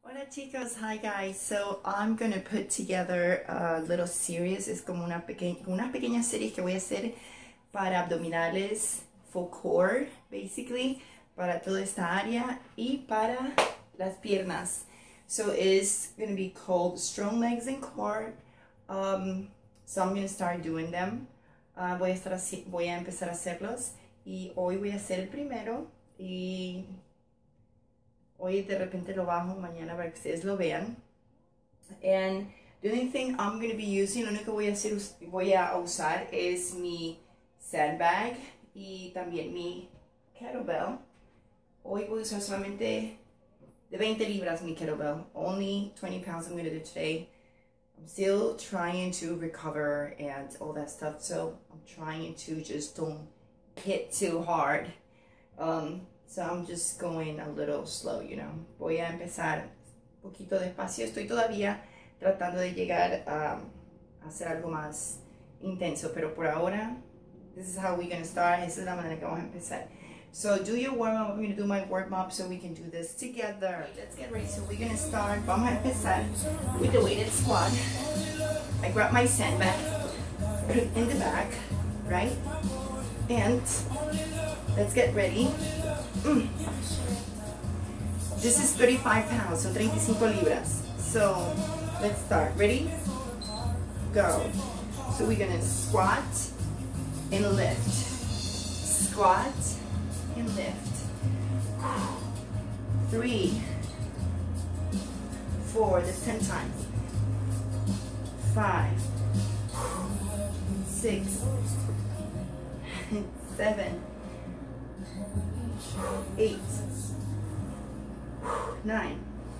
Hola chicos, hi guys. So I'm gonna put together a little series. Es como unas pequeñas series que voy a hacer para abdominales, full core, basically, para toda esta área y para las piernas. So it's gonna be called Strong Legs and Core. So I'm gonna start doing them. Voy a empezar a hacerlos y hoy voy a hacer el primero y hoy de repente lo bajo mañana para que ustedes lo vean. And the only thing I'm going to be using, lo único que voy a usar es mi sandbag y también mi kettlebell. Hoy voy a usar solamente de 20 libras mi kettlebell. Only 20 pounds I'm going to do today. I'm still trying to recover and all that stuff, so I'm trying to just don't hit too hard. So I'm just going a little slow, you know. Voy a empezar un poquito despacio. Estoy todavía tratando de llegar a hacer algo más intenso, pero por ahora, this is how we're going to start. Esa es la manera que vamos a empezar. So do your warm-up. I'm going to do my warm-up so we can do this together. Let's get ready. So we're going to start. Vamos a empezar with the weighted squat. I grab my sandbag, put it in the back, right? And let's get ready. This is 35 pounds, so 35 libras. So let's start. Ready? Go. So we're gonna squat and lift. Squat and lift. 3, 4, that's 10 times. 5, 6, 7, 8, 9,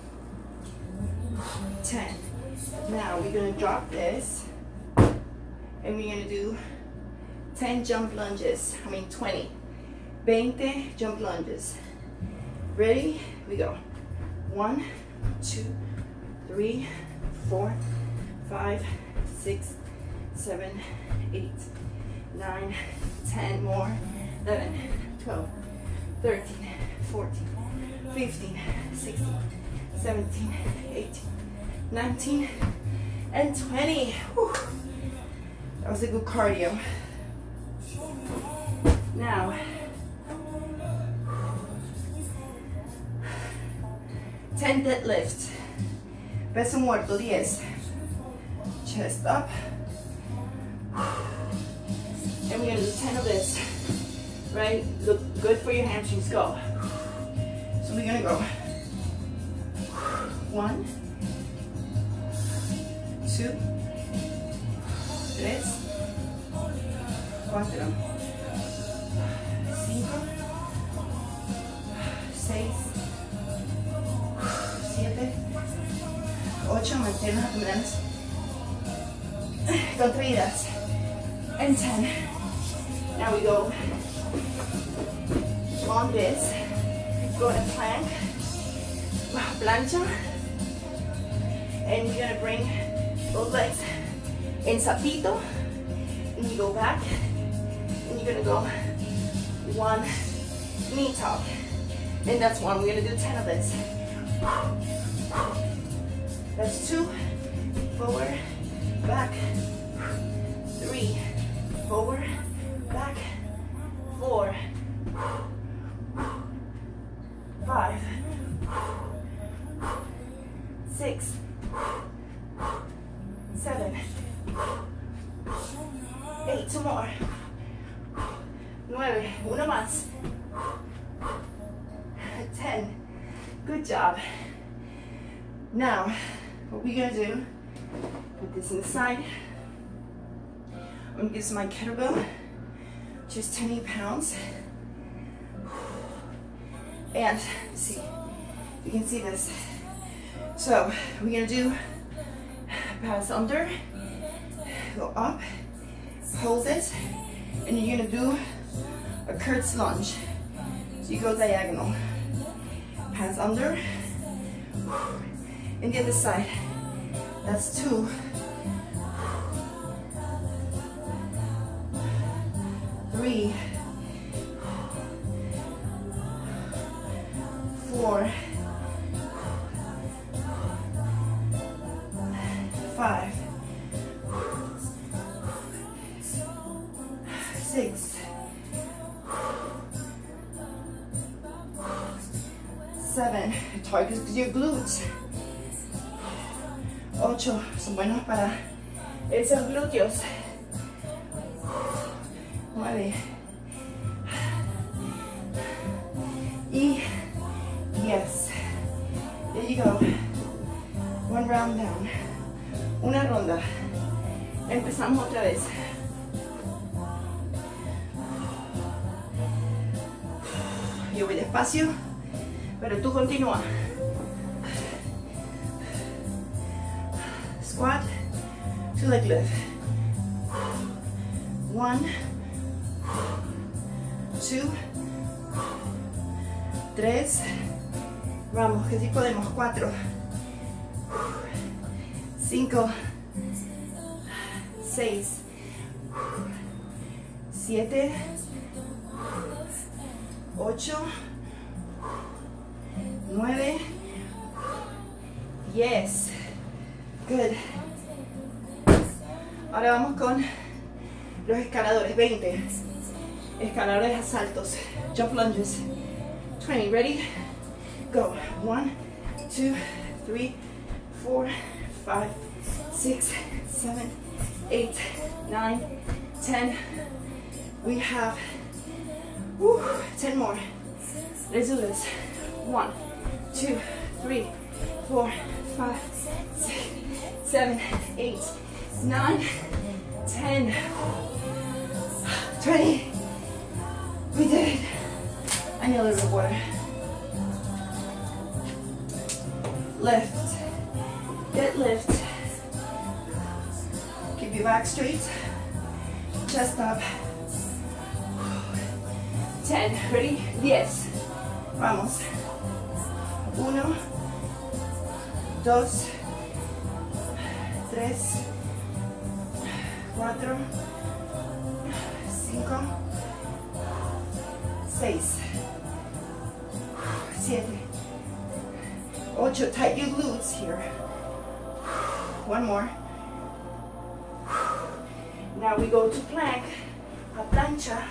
10. Now we're going to drop this and we're going to do 10 jump lunges. 20 jump lunges. Ready? We go. 1, 2, 3, 4, 5, 6, 7, 8, 9, 10 more. 11, 12, 13, 14, 15, 16, 17, 18, 19, and 20. Whew. That was a good cardio. Now, 10 deadlifts. Peso muerto, 10. Chest up. And we're going to do 10 of this. Right? Look good for your hamstrings. Go. So we're gonna go. 1, 2, 3, 4, 5, 6, 7, 8. Mantén los abdominales contraídas. And 10. Now we go on this, go in a plank, plancha, and you're gonna bring both legs in sapito, and you go back, and you're gonna go 1 knee tuck, and that's 1. We're gonna do 10 of this. That's 2, forward, back, 3, forward, back, 4, 5, 6, 7, 8, 2 more, 9, uno más, 10, good job. Now, what we're gonna do, put this inside. I'm gonna use my kettlebell, just 20 pounds. And see, you can see this. So we're gonna do pass under, go up, hold it, and you're gonna do a curtsy lunge. So you go diagonal, pass under, and the other side. That's 2. 3, 4, 7, target your glutes. 8, son buenos para esos glúteos. 9 y 10. There you go. One round down. Una ronda. Empezamos otra vez. Yo voy despacio, pero tú continúa. Squat to leg lift. 1, 2, 3. Vamos, que sí podemos. 4, 5, 6, 7, 8, 9, 10. Good. Ahora vamos con los escaladores. 20. Escaladores a saltos. Jump lunges. 20. Ready? Go. 1, 2, 3, 4, 5, 6, 7, 8, 9, 10. We have 10 more. Let's do this. 1, 2, 3, 4, 5, 6, 7, 8, 9, 10, 20. We did it. I need a little bit of water. Lift. Get lift. Keep your back straight. Chest up. 10. Ready? 10. Vamos. 1, 2, 3, 4, 5, 6, 7, 8. Tight your glutes here. One more. Now we go to plank, a plancha,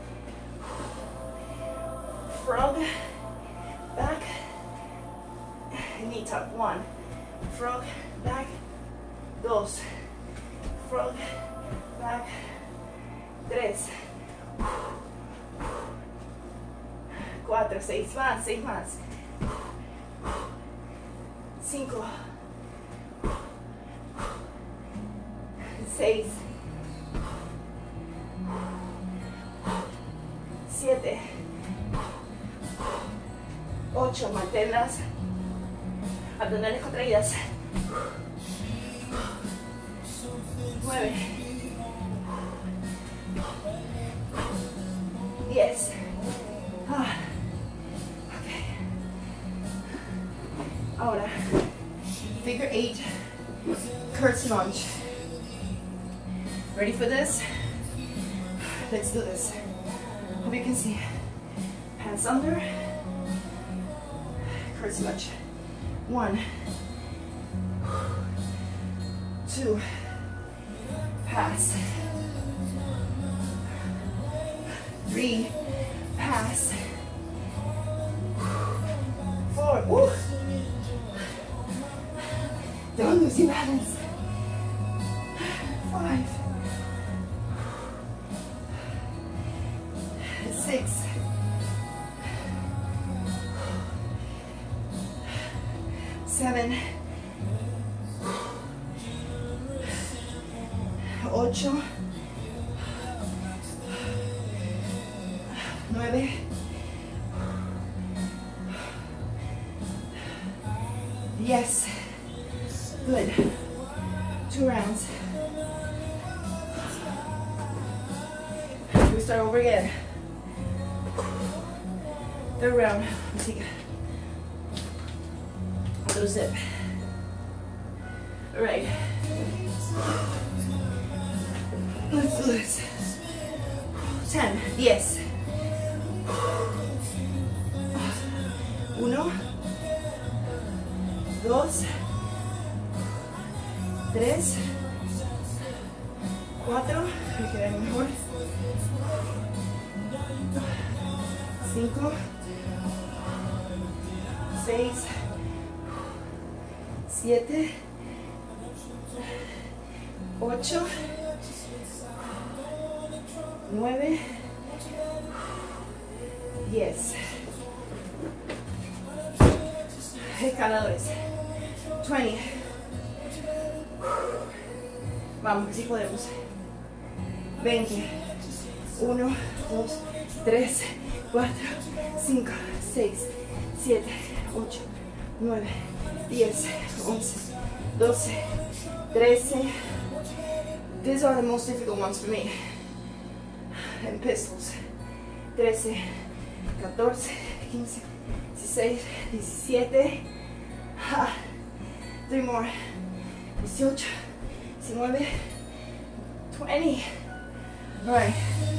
frog, back, knee tuck. 1, frog, back, 2, frog, back, 3, 4, 6 más, 6 más, 5, 6, 7, 8, mantén las abdominales contraídas. 9, 10. Okay. Ahora, figure 8, curtsy lunge. Ready for this? Let's do this. Hope you can see. Hands under. Curtsy lunge. 1, 2, pass. 3, pass. 4, woo. Don't lose your balance. 5, 6, 7, 8, 9, 10. Good. 2 rounds. We start over again. 3rd round. Let's take a little zip. All right. Let's do this. 10, 10. 1, 2, 3, 4, me queda mejor. 5, 6, 7, 8, 9, 10. Escaladores. 20. Vamos, que sí podemos. 20. 1, 2, 3, 4, 5, 6, 7, 8, 9, 10, 11, 12, 13. These are the most difficult ones for me. And pistols. 13, 14, 15, 16, 17. 3 more. 18, 19, 20. All right.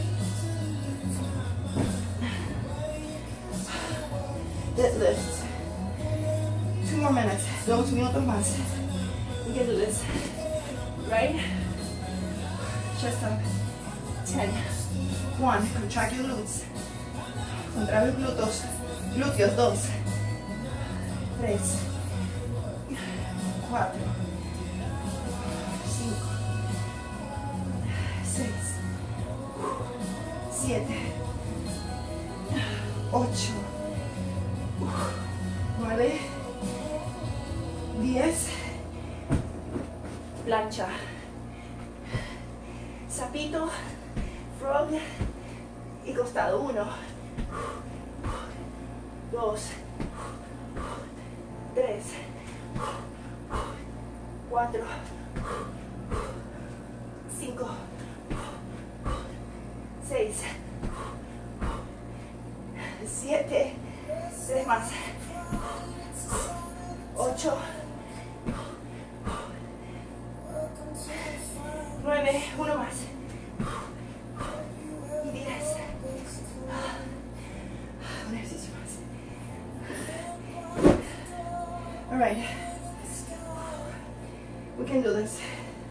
Deadlift. 2 more minutes. 2 minutos más. We can do this. Right? Chest up. 10. 1. Contract your glutes. Contrae los glúteos. Glúteos. 2. 3. 4. 5. 6. 7. 8. 9, 10, plancha, sapito, frog y costado. 1, 2, 3, 4, 5, 6, 7, 3 más. 8, 9, 1 más. Y 10. Un ejercicio más. All right. We can do this.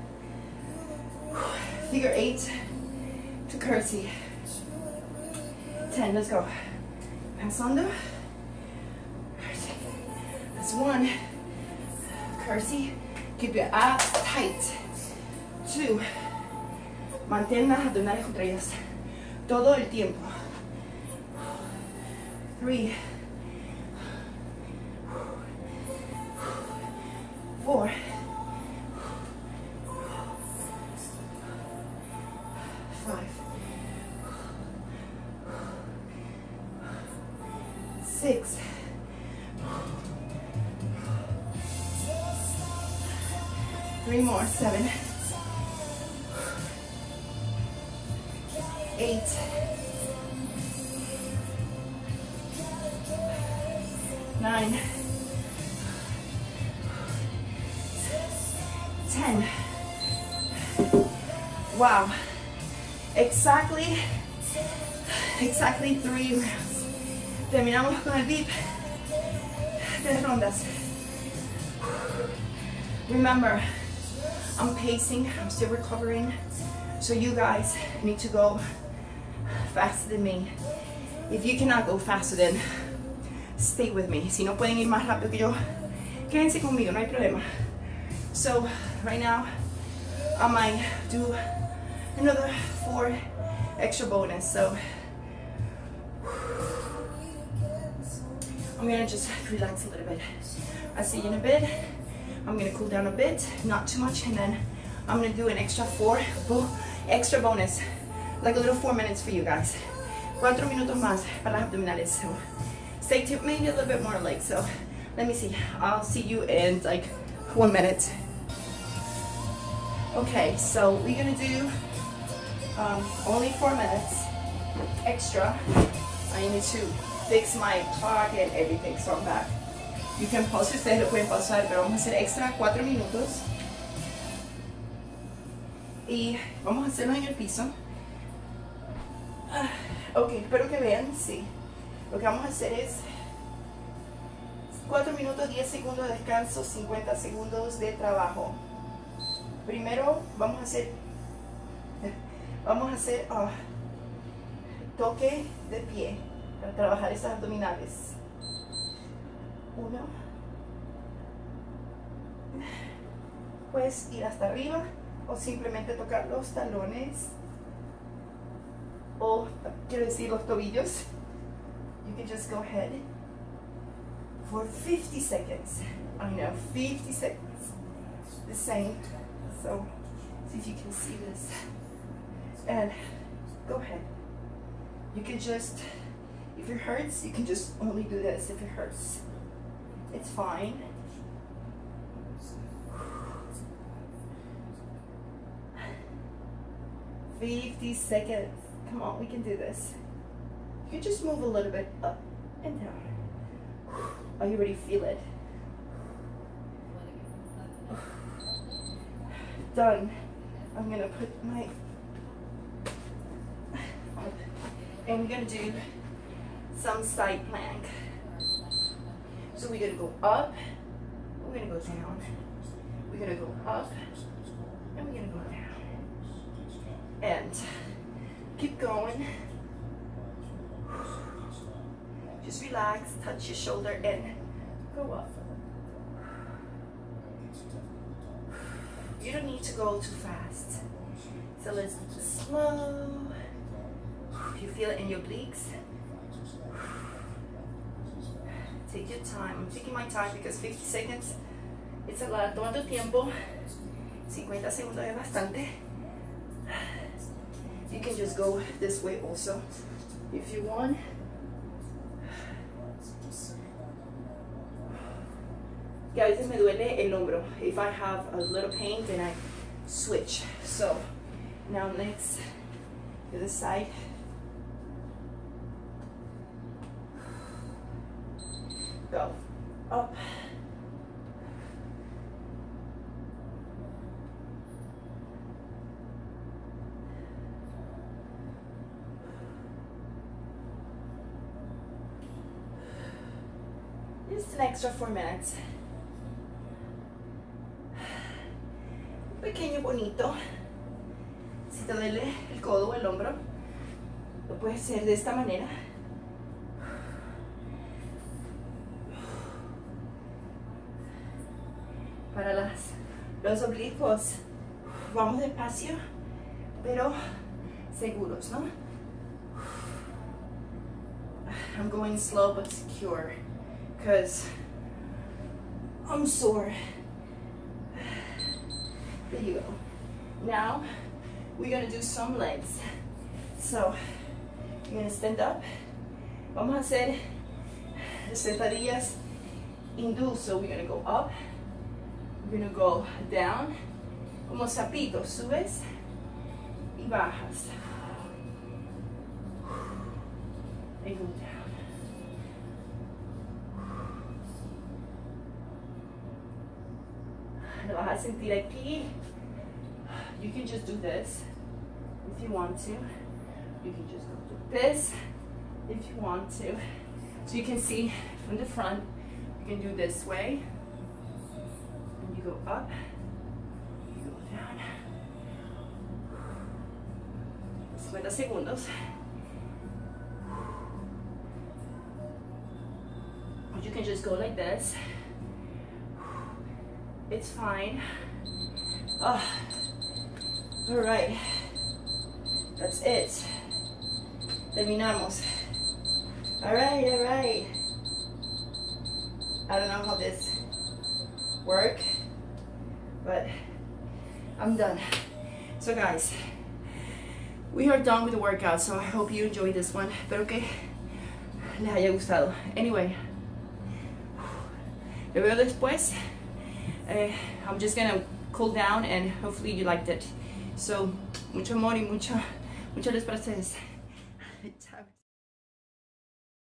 Figure 8 to curtsy. 10, let's go. Pass under. That's 1. Curtsy. Keep your abs tight. 2. Mantén las abdominales contraídas todo el tiempo. 3. 4. 5. 6. 3 more. 7. 8. 9. 10. Wow. Exactly 3 rounds. Terminamos con el dip. 3 rondas. Remember, I'm pacing, I'm still recovering. So you guys need to go faster than me. If you cannot go faster, then stay with me. Si no pueden ir más rápido que yo, quédense conmigo, no hay problema. So right now, I might do another 4 extra bonus. So I'm gonna just relax a little bit. I'll see you in a bit. I'm gonna cool down a bit, not too much, and then I'm gonna do an extra 4 extra bonus, like a little 4 minutes for you guys. 4 minutos más para las abdominales. So stay tuned, maybe a little bit more legs. So let me see. I'll see you in like 1 minute. Okay, so we're gonna do only 4 minutes extra. I need to fix my clock and everything, so I'm back. You can pause, ustedes lo pueden pausar, pero vamos a hacer extra 4 minutos. Y vamos a hacerlo en el piso. Ok, espero que vean, sí. Lo que vamos a hacer es 4 minutos, 10 segundos de descanso, 50 segundos de trabajo. Primero vamos a hacer toque de pie para trabajar esas abdominales. 1. Puedes ir hasta arriba o simplemente tocar los talones, o quiero decir los tobillos. You can just go ahead for 50 seconds. I know, 50 seconds. The same. So see if you can see this. And go ahead. You can just, if it hurts, you can just only do this if it hurts. It's fine. $50 seconds. Come on, we can do this. You can just move a little bit up and down. Oh, you already feel it. Done. I'm gonna put my up, and we're gonna do some side plank. So we're gonna go up, we're gonna go down, we're gonna go up, and we're gonna go down. And keep going. Just relax, touch your shoulder and go up. You don't need to go too fast. So let's slow. You feel it in your obliques. Take your time. I'm taking my time because 50 seconds, it's a lot. Toma tu tiempo. 50 segundos es bastante. You can just go this way also if you want. Que a veces me duele el hombro. If I have a little pain, then I switch. So now next, the other side. Go up. Just an extra 4 minutes. Pequeño, bonito. Si te duele el codo o el hombro, lo puedes hacer de esta manera. Para los oblicuos, vamos despacio, pero seguros, ¿no? I'm going slow but secure, because I'm sore. There you go. Now we're gonna do some legs. So you're gonna stand up. Vamos a hacer sentadillas hindú. So we're gonna go up. We're gonna go down. Como sapito, subes y bajas. And go down. Lo vas a sentir aquí. You can just do this if you want to. You can just do this if you want to. So you can see from the front, you can do this way. And you go up, you go down. 50 segundos. Or you can just go like this. It's fine. Oh, all right, that's it. Terminamos. All right, all right. I don't know how this works, but I'm done. So guys, we are done with the workout, so I hope you enjoyed this one. Espero que les haya gustado. Anyway, lo veo después. I'm just gonna cool down and hopefully you liked it. So, mucho amor y mucha luz para ustedes.